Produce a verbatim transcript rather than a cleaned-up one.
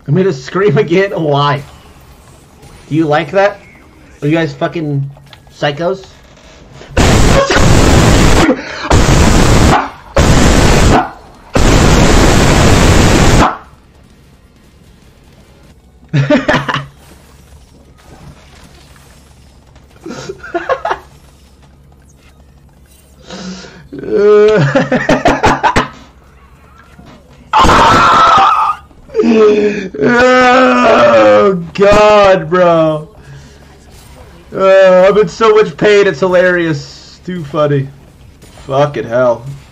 I'm gonna scream again. Why? Do you like that? Are you guys fucking psychos? Oh God, bro. Uh, I'm in so much pain, it's hilarious. Too funny. Fucking hell.